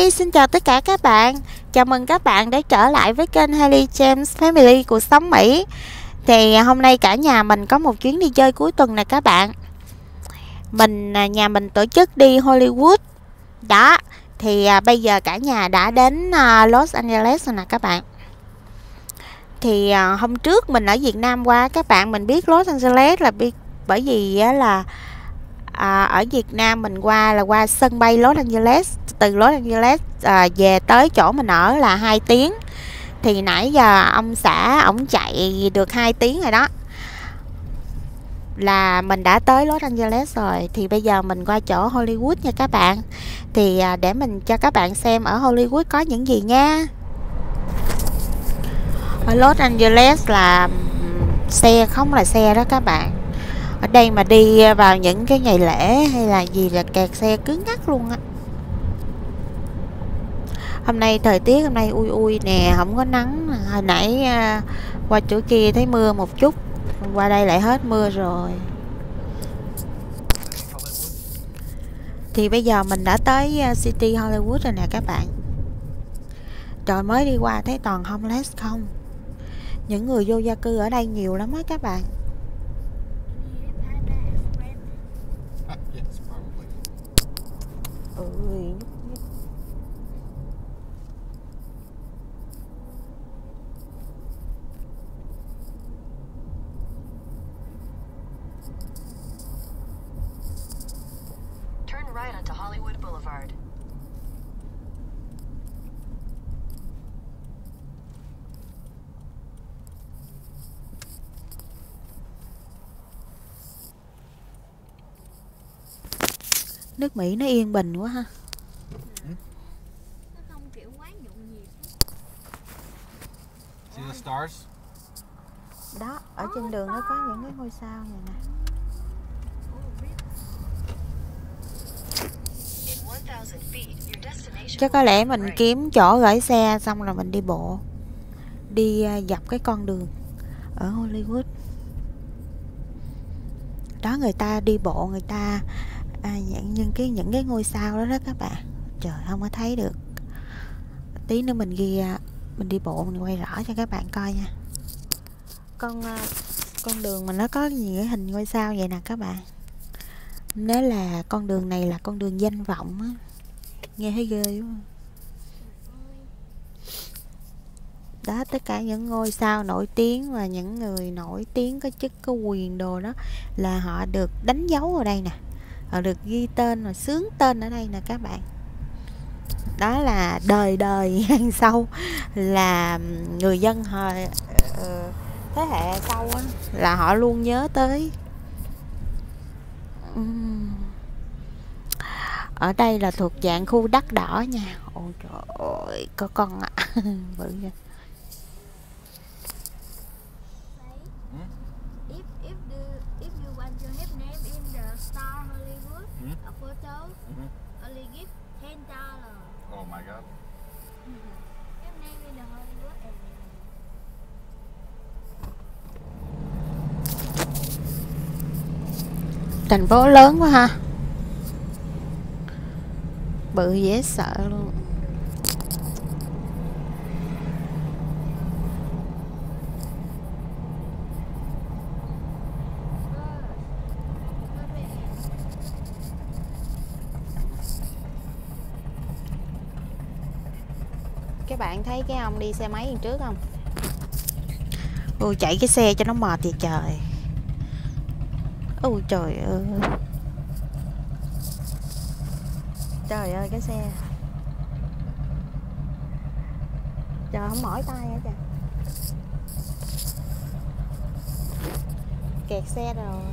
Hi, xin chào tất cả các bạn. Chào mừng các bạn đã trở lại với kênh Hailey James Family cuộc sống Mỹ. Thì hôm nay cả nhà mình có một chuyến đi chơi cuối tuần nè các bạn. Nhà mình tổ chức đi Hollywood. Đó, thì bây giờ cả nhà đã đến Los Angeles rồi nè các bạn. Thì hôm trước mình ở Việt Nam qua các bạn, mình biết Los Angeles là bởi vì là ở Việt Nam mình qua sân bay Los Angeles, từ Los Angeles về tới chỗ mình ở là 2 tiếng. Thì nãy giờ ông xã ổng chạy được 2 tiếng rồi đó, là mình đã tới Los Angeles rồi. Thì bây giờ mình qua chỗ Hollywood nha các bạn. Thì để mình cho các bạn xem ở Hollywood có những gì nha. Ở Los Angeles là xe không là xe đó các bạn. Ở đây mà đi vào những cái ngày lễ hay là gì là kẹt xe cứng ngắc luôn á. Hôm nay thời tiết hôm nay ui nè, không có nắng. Hồi nãy qua chỗ kia thấy mưa một chút, qua đây lại hết mưa rồi. Thì bây giờ mình đã tới City Hollywood rồi nè các bạn. Trời, mới đi qua thấy toàn homeless không. Những người vô gia cư ở đây nhiều lắm á các bạn. Turn right onto Hollywood Boulevard. Nước Mỹ nó yên bình quá ha. Nó không kiểu quá nhộn nhịp. See the stars? Đó, ở trên đường nó có những cái ngôi sao này nè. Chắc có lẽ mình kiếm chỗ gửi xe xong rồi mình đi bộ, đi dọc cái con đường ở Hollywood. Đó, người ta đi bộ, người ta những cái ngôi sao đó đó các bạn. Trời, không có thấy được. Tí nữa mình đi bộ mình quay rõ cho các bạn coi nha. Con đường mà nó có những cái hình ngôi sao vậy nè các bạn. Nếu là con đường này là con đường danh vọng á. Nghe thấy ghê đúng không? Đó, tất cả những ngôi sao nổi tiếng và những người nổi tiếng có chức có quyền đồ đó là họ được đánh dấu ở đây nè. Họ được ghi tên và xướng tên ở đây nè các bạn. Đó là đời hàng sau là người dân thế hệ sau á, là họ luôn nhớ tới. Ở đây là thuộc dạng khu đất đỏ nha. Ôi trời ơi, có con ạ. Bự nha. If you want to have name in the Star Hollywood, a photo, only give $10. Oh my god. Have name in the Hollywood and Thành phố lớn quá ha. Bự dễ sợ luôn. Các bạn thấy cái ông đi xe máy đằng trước không? Ôi, chạy cái xe cho nó mệt vậy trời. Ôi trời ơi. Trời ơi cái xe. Trời, không mỏi tay hả trời. Kẹt xe rồi.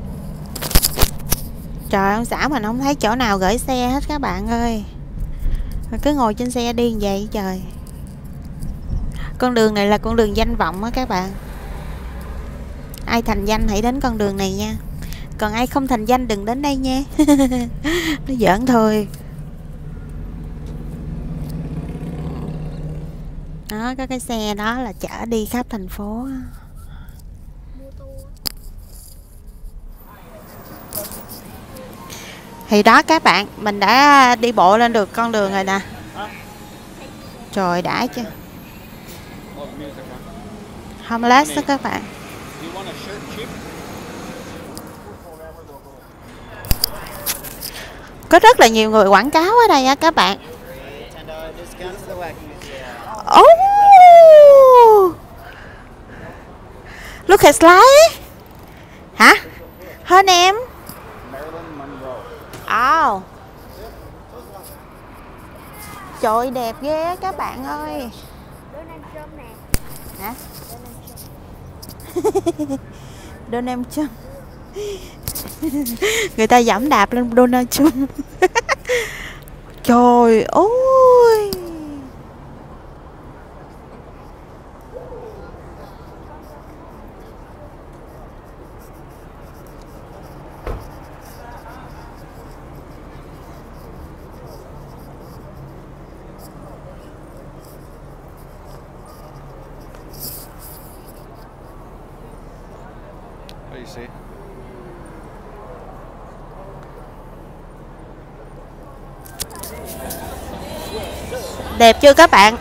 Trời, ông xã mình không thấy chỗ nào gửi xe hết các bạn ơi. Cứ ngồi trên xe đi vậy trời. Con đường này là con đường danh vọng á các bạn. Ai thành danh hãy đến con đường này nha. Còn ai không thành danh đừng đến đây nha. Nó giỡn thôi. Đó, có cái xe đó là chở đi khắp thành phố. Thì đó các bạn, mình đã đi bộ lên được con đường rồi nè. Trời đã chứ. Homeless đó các bạn. Có rất là nhiều người quảng cáo ở đây á các bạn. Oh! Look at slide. Hả? Her name? Oh. Trời đẹp ghê các bạn ơi. Donald Trump nè. Hả? Donald Trump. Người ta dẫm đạp lên Donald Trump. Trời ơi. Đẹp chưa các bạn?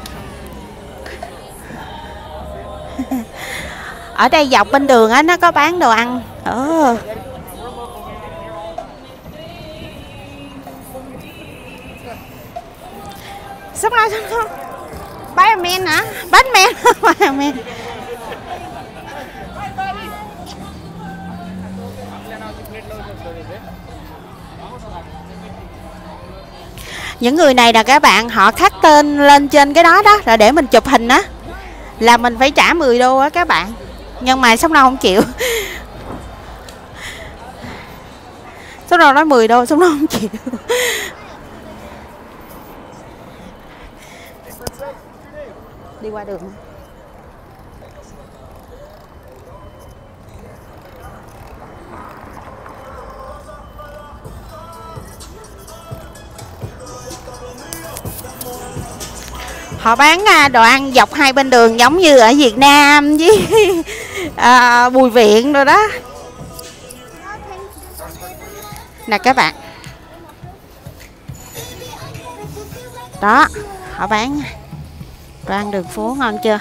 Ở đây dọc bên đường á nó có bán đồ ăn. Xong rồi. Batman hả? Batman. Batman. Những người này là các bạn, họ khắc tên lên trên cái đó đó rồi để mình chụp hình á, là mình phải trả 10 đô á các bạn. Nhưng mà Sống Đâu không chịu. Sống Đâu nói 10 đô, Sống Đâu không chịu. Đi qua đường. Họ bán đồ ăn dọc hai bên đường giống như ở Việt Nam với Bùi Viện rồi đó. Nè các bạn. Đó, họ bán đồ ăn đường phố ngon chưa?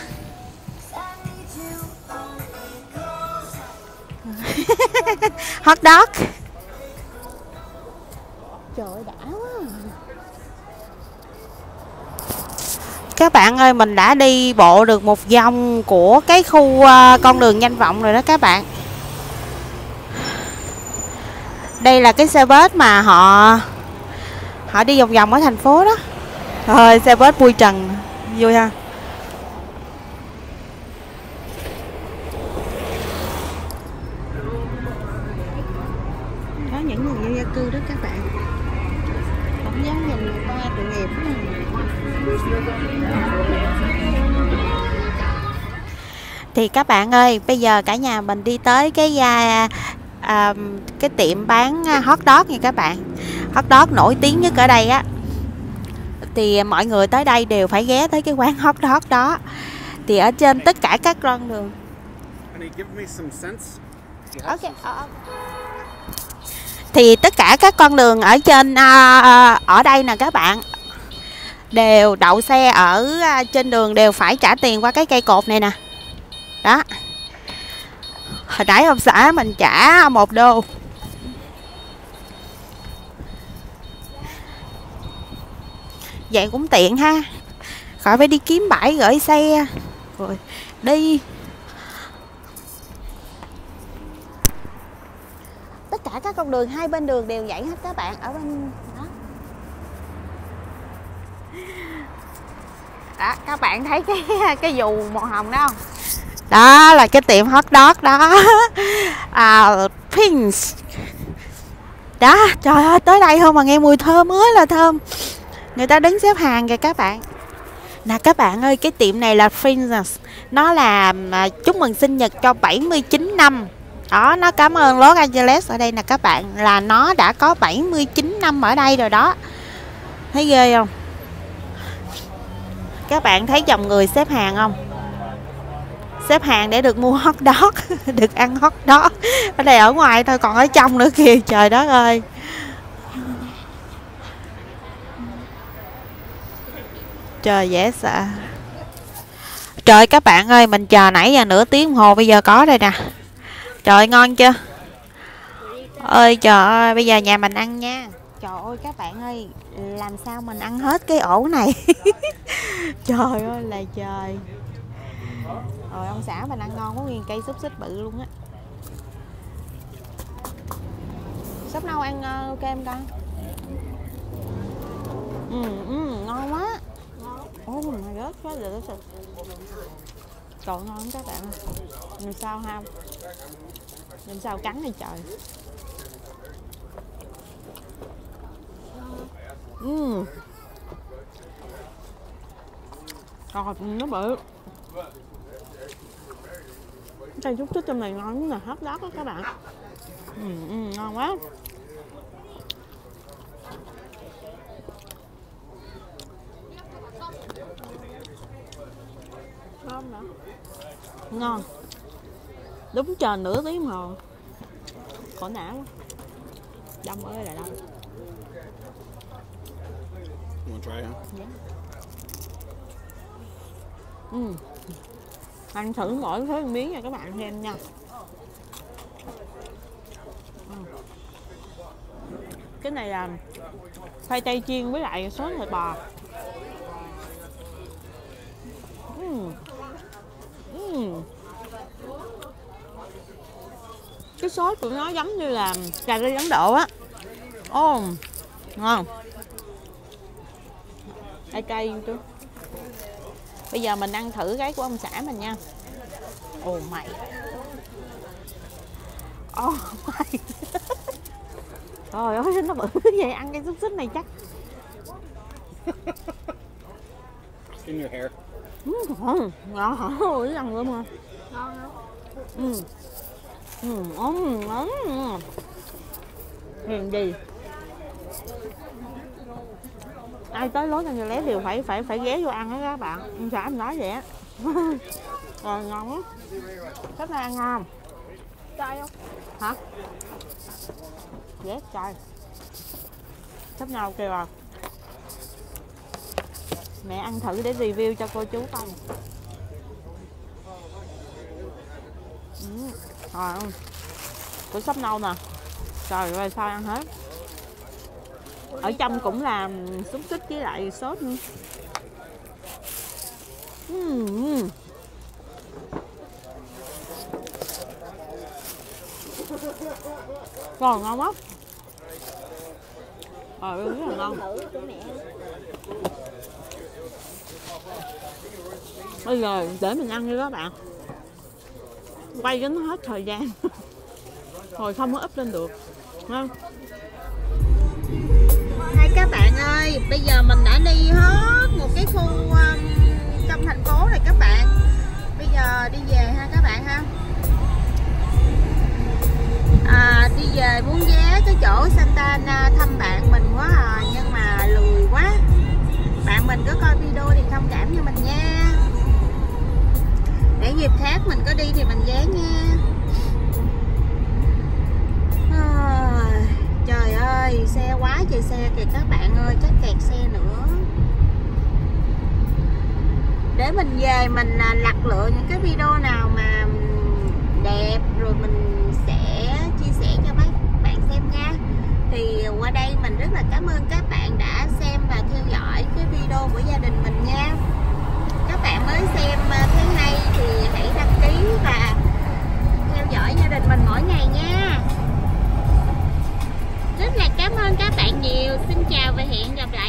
Hot dog. Trời ơi đã quá. Các bạn ơi, mình đã đi bộ được một vòng của cái khu con đường danh vọng rồi đó các bạn. Đây là cái xe bus mà họ đi vòng vòng ở thành phố đó. Thôi xe bus Bùi Trần vui ha. Có những người vô gia cư đó các bạn. Không dám nhìn người ta tội nghiệp đó. Thì các bạn ơi, bây giờ cả nhà mình đi tới cái tiệm bán hot dog nha các bạn. Hot dog nổi tiếng nhất ở đây á. Thì mọi người tới đây đều phải ghé tới cái quán hot dog đó. Thì ở trên tất cả các con đường. Okay. Thì tất cả các con đường ở trên ở đây nè các bạn, đều đậu xe ở trên đường đều phải trả tiền qua cái cây cột này nè. Đó. Hồi nãy ông xã mình trả 1 đô. Vậy cũng tiện ha. Khỏi phải đi kiếm bãi gửi xe rồi đi. Tất cả các con đường hai bên đường đều vậy hết các bạn. Ở bên đó. Đó, các bạn thấy cái dù màu hồng đó không? Đó là cái tiệm hot dog đó. Prince. Đó, trời ơi, tới đây không mà nghe mùi thơm mới là thơm. Người ta đứng xếp hàng kìa các bạn. Nè các bạn ơi, cái tiệm này là Prince. Nó là chúc mừng sinh nhật cho 79 năm. Đó, nó cảm ơn Los Angeles ở đây nè các bạn. Là nó đã có 79 năm ở đây rồi đó. Thấy ghê không? Các bạn thấy dòng người xếp hàng không? Xếp hàng để được mua hot dog. Được ăn hot dog. Ở đây ở ngoài thôi, còn ở trong nữa kìa. Trời đất ơi. Trời dễ sợ. Trời các bạn ơi, mình chờ nãy giờ nửa tiếng đồng hồ, bây giờ có đây nè. Trời ngon chưa? Ơi trời ơi, bây giờ nhà mình ăn nha. Trời ơi các bạn ơi, làm sao mình ăn hết cái ổ này. Trời ơi là trời. Rồi ông xã mình ăn ngon quá, nguyên cây xúc xích bự luôn á. Sắp nâu ăn ok em con. Ngon quá. Oh my god, quá dữ sự. Trời ngon lắm các bạn. Làm sao ha? Làm sao cắn này trời. Trời nó bự. Cây xúc xích trong này ngon lắm nè, hấp đắt đó các bạn. Ngon quá. Ngon nữa. Ngon. Đúng chờ nửa tiếng hồ. Khổ não quá. Đông ơi là đông. You want to try, huh? Yeah. Ăn thử mỗi thứ miếng nha các bạn xem nha. Cái này là khoai tây chiên với lại sốt thịt bò. Cái sốt của nó giống như là cà ri Ấn Độ á. Ngon. Ai cay chứ. Bây giờ mình ăn thử cái của ông xã mình nha. Mày. Mày. Trời ơi nó bự vậy, ăn cái xúc xích này chắc. In your hair. Ngon hả? Ôi lần luôn mà. Ngon không? Hiền gì? Ai tới lối Canh Lé đều phải ghé vô ăn đó các bạn. Ông xã em nói vậy á. Rồi ngon lắm. Cách này ăn ngon. Cay không? Hả? Yes, cay. Sắp nào kêu à. Mẹ ăn thử để review cho cô chú coi. Rồi của Sắp Nâu nè. Trời ơi sao ăn hết. Ở trong cũng là xúc xích với lại sốt nữa. Còn ngon quá. Rất là ngon. Bây giờ để mình ăn đi các bạn. Quay cho nó hết thời gian. Rồi không có up lên được. Không? Hai các bạn ơi, bây giờ mình đã đi hết một cái khu trong thành phố này các bạn. Bây giờ đi về ha các bạn ha. Đi về muốn ghé cái chỗ Santa Ana thăm bạn mình quá à, nhưng mà lười quá. Bạn mình có coi video thì thông cảm cho mình nha. Để dịp khác mình có đi thì mình ghé nha. Trời ơi, xe quá trời xe kìa các bạn ơi, chắc kẹt xe nữa. Để mình về mình lặt lựa những cái video nào mà đẹp rồi mình sẽ chia sẻ cho mấy bạn xem nha. Thì qua đây mình rất là cảm ơn các bạn đã xem và theo dõi cái video của gia đình mình nha. Các bạn mới xem thấy hay thì hãy đăng ký và theo dõi gia đình mình mỗi ngày nha. Rất là cảm ơn các bạn nhiều. Xin chào và hẹn gặp lại.